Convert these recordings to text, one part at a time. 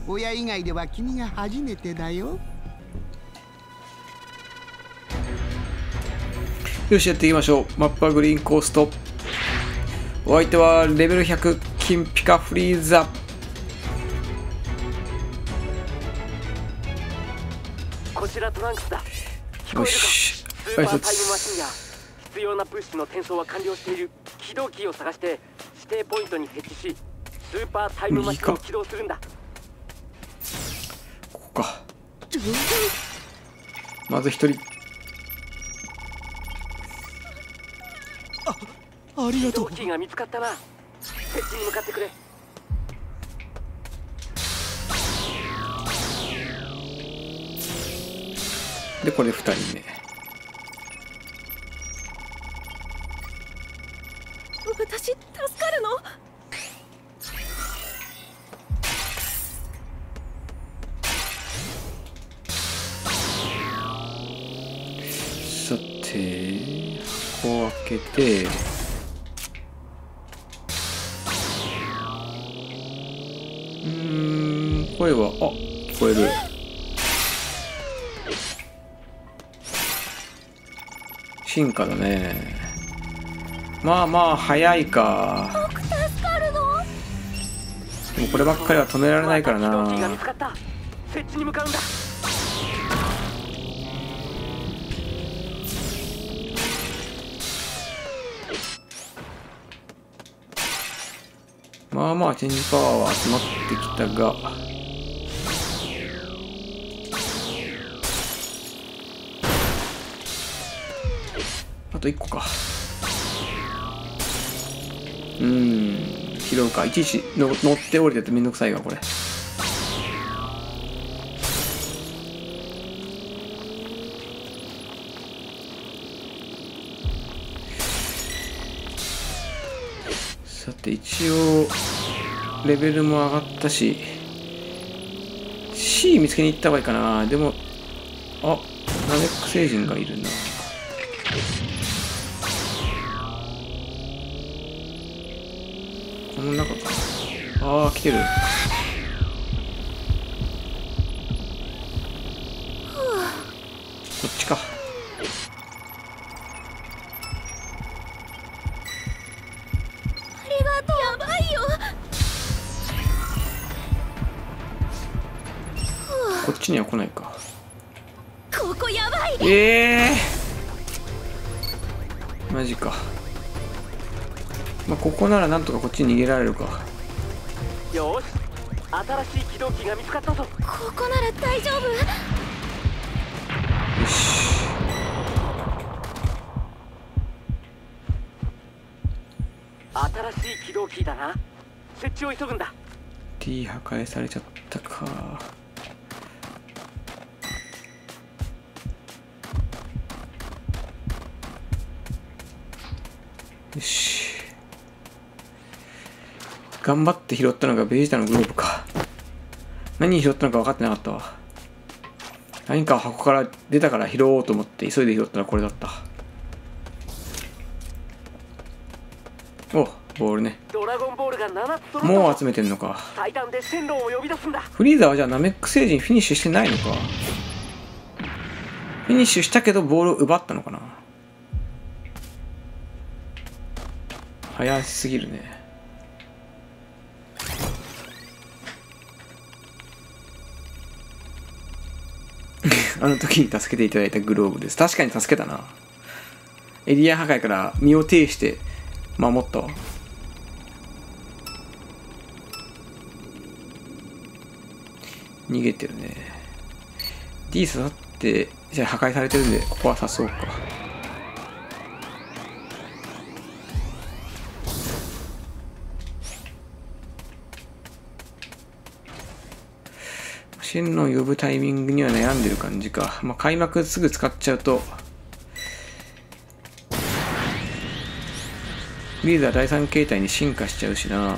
親以外では君が初めてだよ。 よし、やっていきましょう。マップはグリーンコースト。お相手はレベル100金ピカフリーザ。 こちらトランクスだ。 よし、 スーパータイムマシンや必要な物資の転送は完了している。起動キーを探して指定ポイントに設置し、スーパータイムマシンを起動するんだ。 ここか。まず一人。 ありがとう。 起動キーが見つかったな。設置に向かってくれ。 で、これ2人目。 私助かるの？ さて、箱を開けて、声は、聞こえる。進化だね。まあまあ早いか。 僕助かるの？ でもこればっかりは止められないからな。 起動キーが見つかった。設置に向かうんだ。 まあまあチェンジパワーは集まってきたが、あと1個か。拾うか。いちいち乗って降りてってめんどくさいわこれ。さて一応レベルも上がったし C 見つけに行った方がいいかな。でもナメック星人がいるな。この中か。来てる。こっちか。 ありがとう。やばいよ。 こっちには来ないか。 ここやばい。 マジか。まあここならなんとかこっちに逃げられるか。 よし、新しい起動キーが見つかったぞ。 ここなら大丈夫。 よし。 新しい起動キーだな。設置を急ぐんだ。 T 破壊されちゃったか。よし。頑張って拾ったのがベジータのグローブか。何拾ったのか分かってなかったわ。何か箱から出たから拾おうと思って急いで拾ったらこれだった。お、ボールね。 ドラゴンボールが7つ揃った。 もう集めてんのか。 最短で線路を呼び出すんだ。 フリーザはじゃあナメック星人フィニッシュしてないのか。フィニッシュしたけどボールを奪ったのかな。早すぎるね。あの時に助けていただいたグローブです。確かに助けたな。エリア破壊から身を挺して守ったわ。逃げてるね。D 刺さってじゃあ破壊されてるんでここは刺そうか。進路を呼ぶタイミングには悩んでる感じか。まあ、開幕すぐ使っちゃうとリーダー第3形態に進化しちゃうしな。こ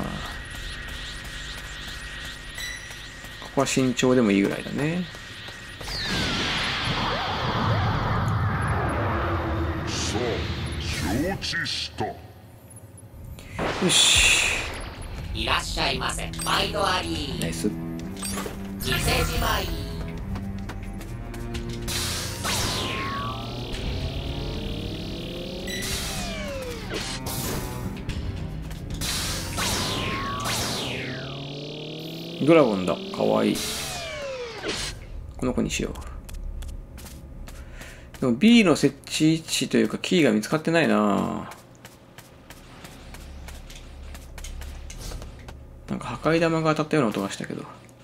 こは慎重でもいいぐらいだね。 さあ承知した。 よし、 いらっしゃいませ。毎度あり。 ナイス。 ドラゴンだ。かわいい。この子にしよう。でも B の設置位置というかキーが見つかってないな。なんか破壊玉が当たったような音がしたけど。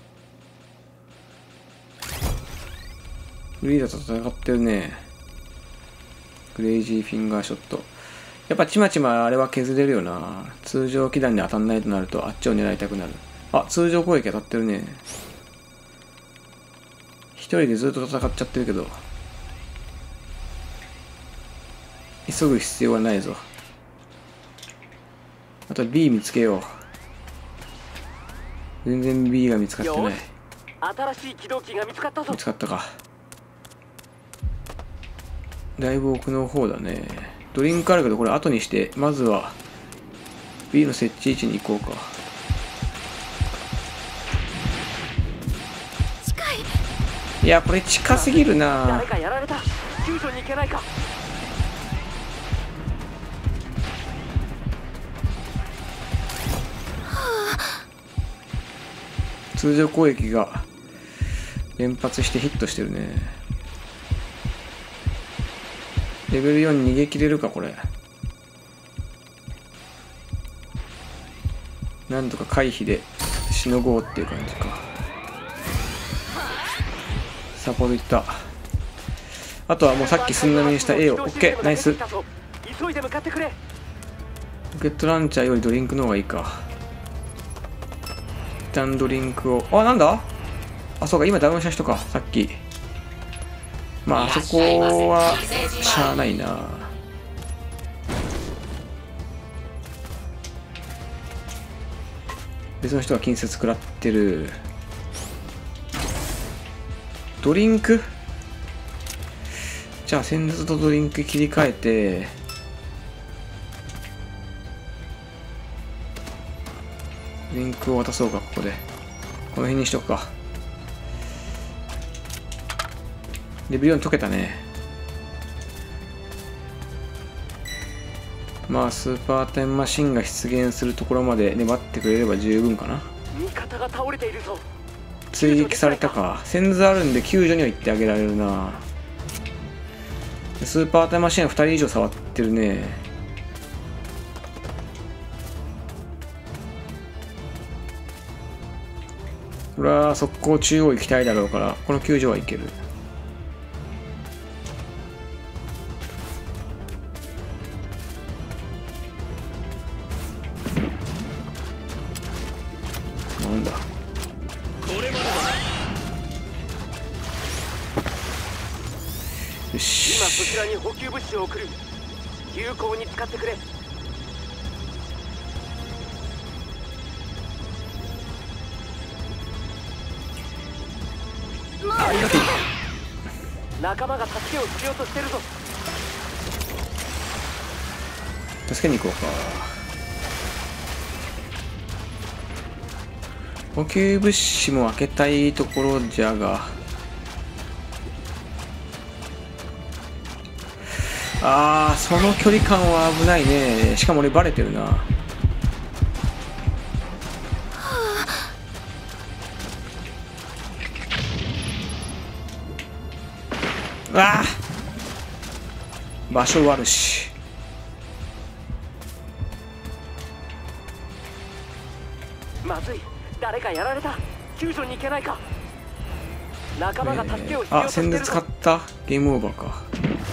フリーザと戦ってるね。クレイジーフィンガーショット。やっぱちまちまあれは削れるよな。通常気弾で当たんないとなるとあっちを狙いたくなる。あ、通常攻撃当たってるね。一人でずっと戦っちゃってるけど。急ぐ必要はないぞ。あと B 見つけよう。全然 B が見つかってない。 新しい起動機が見つかったぞ。 見つかったか。だいぶ奥の方だね。ドリンクあるけどこれ後にしてまずは B の設置位置に行こうか。いやこれ近すぎるな。 誰かやられた。救助に行けないか。 通常攻撃が連発してヒットしてるね。レベル4逃げ切れるかこれ。なんとか回避でしのごうっていう感じか。サポートいった。あとはもうさっき寸並みにした A を OK ナイス。 急いで向かってくれ。 ロケットランチャーよりドリンクの方がいいか。一旦ドリンクを、あ、なんだ、あ、そうか今ダウンした人かさっき。まああそこはしゃあないな。別の人が近接食らってる。ドリンク、じゃあ戦術とドリンク切り替えて、ドリンクを渡そうか。ここでこの辺にしとくか。レベル4解けたね。まあスーパータイムマシンが出現するところまで粘ってくれれば十分かな。 味方が倒れているぞ。 追撃されたか。先図あるんで救助には行ってあげられるな。スーパータイムマシンは2人以上触ってるね。これは速攻中央行きたいだろうからこの救助はいける。なんだよし。 今そちらに補給物資を送る。有効に使ってくれ。 ありがとう。 仲間が助けを必要としてるぞ。 助けに行こうか。補給物資も開けたいところじゃが、あーその距離感は危ないね。しかも俺バレてるな。あー場所悪し。 まずい。誰かやられた。救助に行けないか。仲間が助けを必要あ、 としてるぞ。 戦術使った。ゲームオーバーか。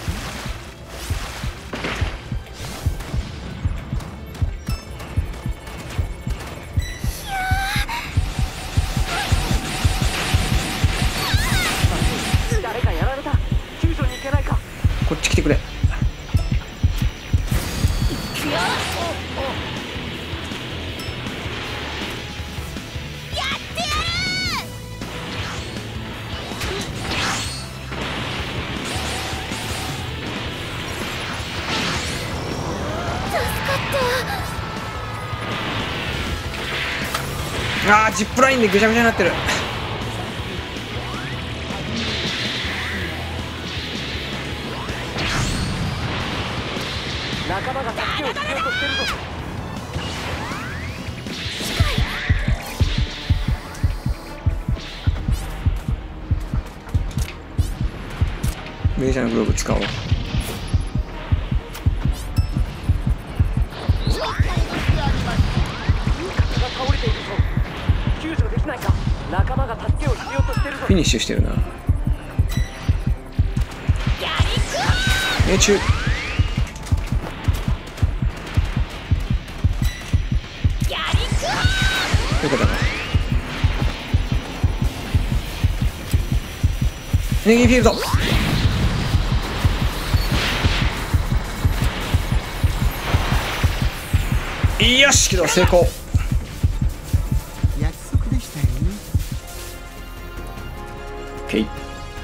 誰かやられた。救助に行けないか。 こっち来てくれ。あージップラインでぐちゃぐちゃになってる。 仲間が助けを必要としてるぞ。 メジャーのグローブ使おう。 倒れているぞ。救助できないか。仲間が助けを必要としてるぞ。 フィニッシュしてるな。命中。よかったな。エネルギーフィールド。よし、けど成功。 約束でしたよね。 オッケー。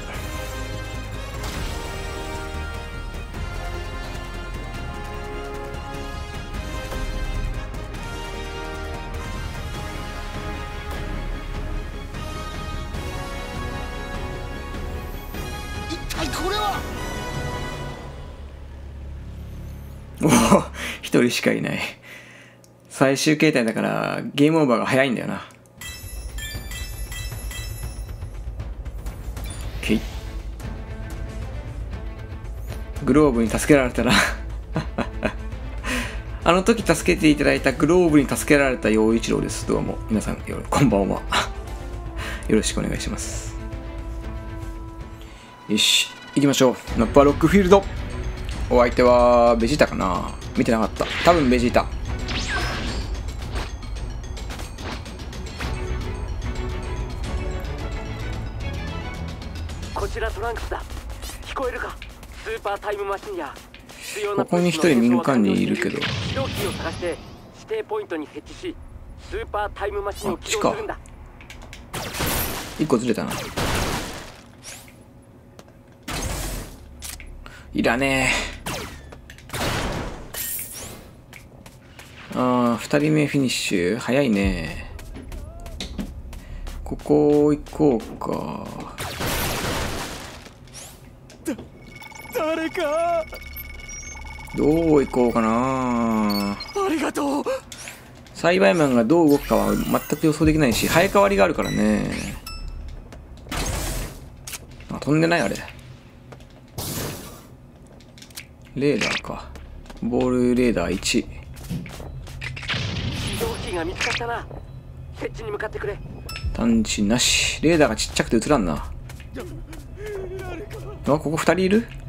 一体これは。 おお、一人しかいない。最終形態だからゲームオーバーが早いんだよな。OK。グローブに助けられたらあの時助けていただいたグローブに助けられた陽一郎です。どうも皆さんこんばんはよろしくお願いします。よし行きましょう。ナッパーロックフィールド。お相手はベジータかな。見てなかった。多分ベジータ。 こちらトランクスだ。聞こえるか。スーパータイムマシンや必要なここに一人民間人いるけど、 起動キーを探して指定ポイントに設置し、スーパータイムマシンを起動するんだ。 一個ずれたな。いらねえ。2人目フィニッシュ早いね。ここ行こうか。 誰か。 どう行こうかな。 ありがとう。 栽培マンがどう動くかは全く予想できないし、生え変わりがあるからね。あ、飛んでないあれ。レーダーか。ボールレーダー1。 起動キーが見つかったな。設置に向かってくれ。 探知なし。レーダーがちっちゃくて映らんな。あ、ここ2人いる。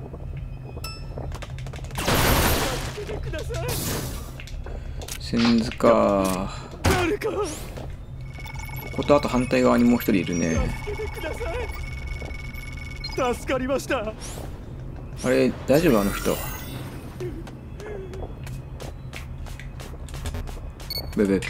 線図か。こことあと反対側にもう1人いるね。 助かりました。 あれ大丈夫あの人。ブブ。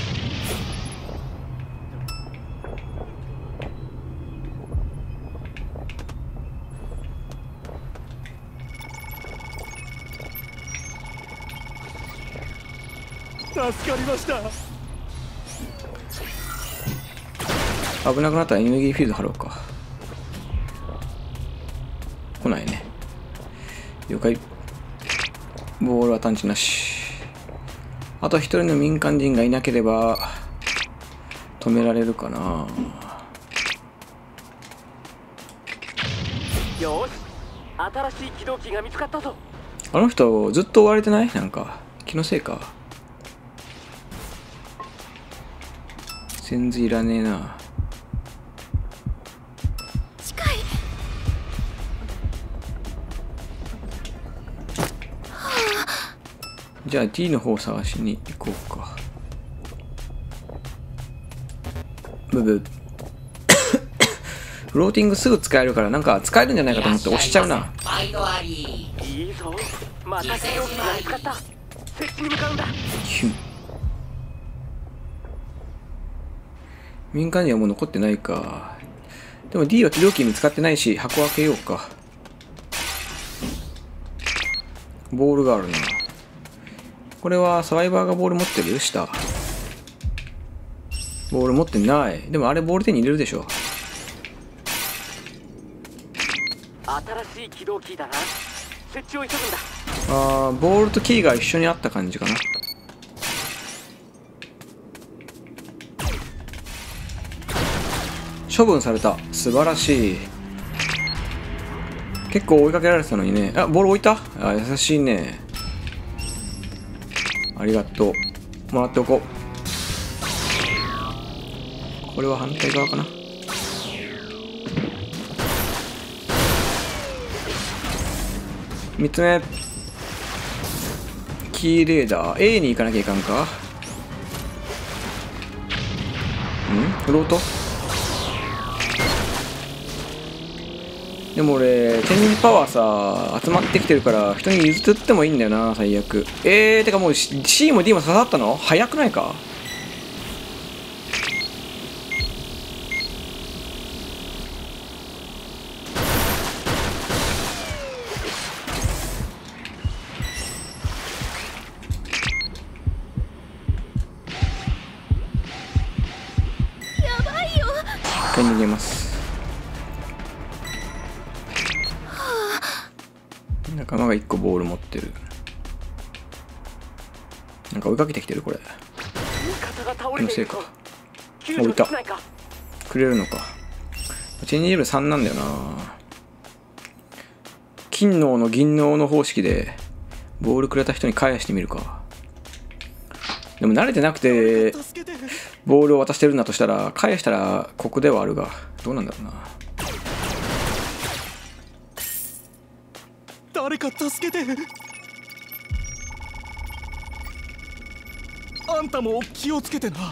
助かりました。 危なくなったらエネルギーフィールド貼ろうか。来ないね。了解。ボールは探知なし。あと一人の民間人がいなければ止められるかな。 よし、新しい起動キーが見つかったぞ。 あの人ずっと追われてない？なんか気のせいか。線図いらねえな。 近い。 じゃあ D の方を探しに行こうか。ブブフローティングすぐ使えるから、なんか使えるんじゃないかと思って押しちゃうな。 いいぞ、また起動キーが見つかった。設置に向かうんだ。 ヒュン。民間人はもう残ってないか。でも D は起動キー見つかってないし、箱開けようか。ボールがあるな。これはサバイバーがボール持ってる？下。ボール持ってない。でもあれボール手に入れるでしょ。 新しい起動キーだな。 設置を急ぐんだ。 あー、ボールとキーが一緒にあった感じかな。処分された。素晴らしい。結構追いかけられてたのにね。あ、ボール置いた。あ、優しいね。ありがとう。もらっておこう。これは反対側かな。3つ目、キーレーダー A に行かなきゃいかんか。フロート。でも俺チェンジパワーさ集まってきてるから人に譲ってもいいんだよな。最悪。てかもう C も D も刺さったの早くないか。 やばいよ。 一回逃げます。仲間が1個ボール持ってる。なんか追いかけてきてるこれ。 味方が倒気のせいか。 れているぞ。救助できないか。 くれるのか。チェンジレベル3なんだよな。金の斧銀の斧方式でボールくれた人に返してみるか。でも慣れてなくて助けて。 ボールを渡してるんだとしたら返したらここではあるがどうなんだろうな。 誰か助けて。あんたも気をつけてな。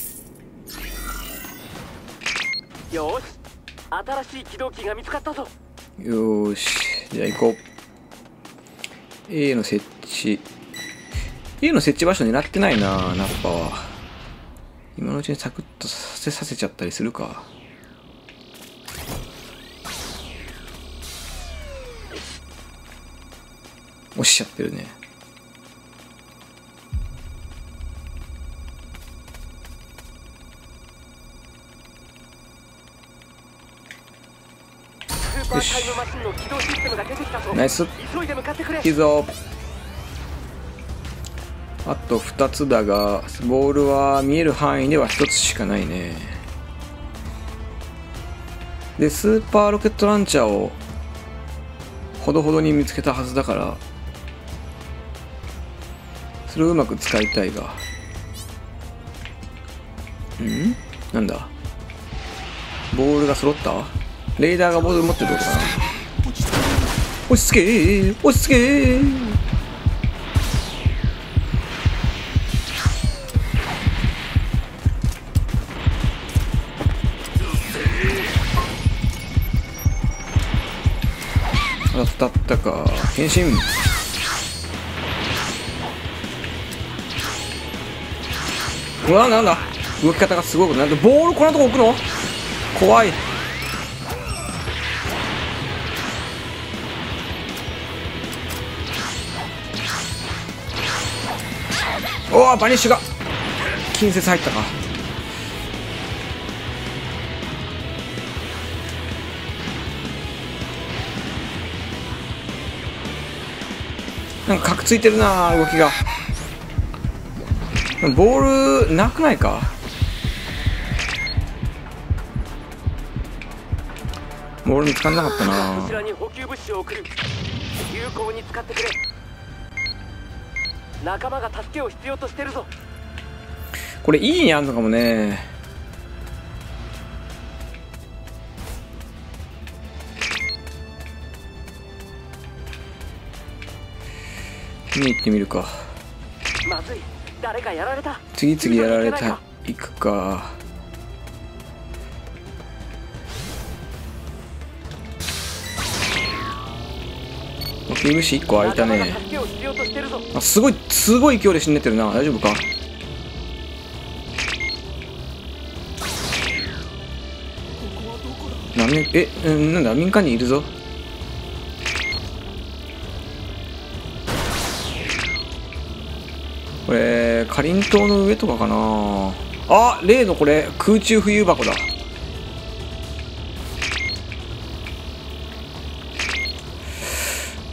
よーし、新しい起動機が見つかったぞ。 よーし、じゃあ行こう。A の設置 A の設置場所狙ってないな。ナッパは今のうちにサクッとさせちゃったりするか。押しちゃってるね。 スーパータイムマシンの起動システムが出てきたぞ。 ナイス。 急いで向かってくれ。 いいぞ。あと2つだがボールは見える範囲では1つしかないね。でスーパーロケットランチャーをほどほどに見つけたはずだからそれをうまく使いたいが。なんだボールが揃った。レーダーがボール持ってるってことかな。落ち着け落ち着け。当たったか。変身。うわ、なんだ動き方がすごいことなんでボールこんなとこ置くの怖い。おお、バニッシュが近接入ったか。なんかカクついてるな動きが。ボールなくないか。ボール見つかんなかったな。 こちらに補給物資を送る。有効に使ってくれ。仲間が助けを必要としてるぞ。 これ E にあるのかもね。見に行ってみるか。 まずい、誰かやられた。 次々やられた。行くか。補給物資1個空いたね。あ、すごい勢いで死んでってるな。大丈夫か。なんだ民間人いるぞ。これかりんとうの上とかかなあ。例のこれ空中浮遊箱だ。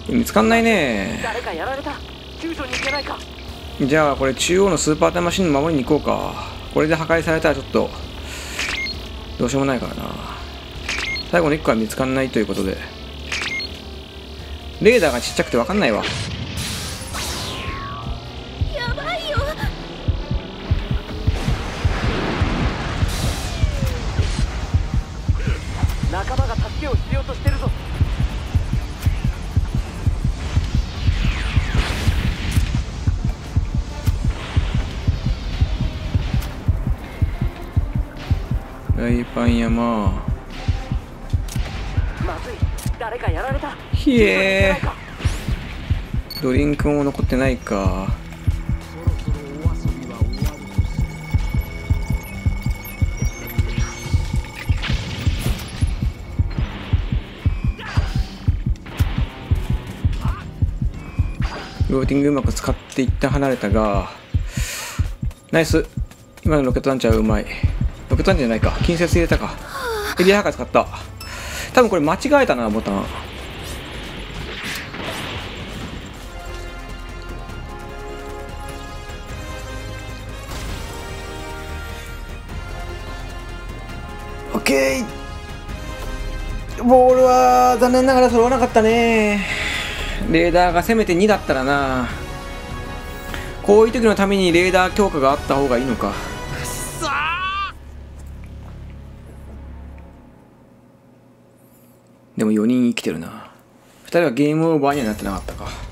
見つかんないね。 誰かやられた。救助に行けないか。 じゃあこれ中央のスーパータイムマシンの守りに行こうか。これで破壊されたらちょっとどうしようもないからな。最後の1個は見つかんないということで、レーダーがちっちゃくて分かんないわ。 やばいよ。 仲間が助けを必要としてるぞ。 フライパン山。 まずい。誰かやられた。 ひえー、ドリンクも残ってないか。ローティングうまく使って一旦離れたが、ナイス。今のロケットランチャーうまい。ロケットランチャーじゃないか、近接入れたか。エリア破壊使った。多分これ間違えたな、ボタン。オッケー。ボールは残念ながら揃わなかったね。レーダーがせめて2だったらな。こういう時のためにレーダー強化があった方がいいのか。でも4人生きてるな。2人はゲームオーバーにはなってなかったか。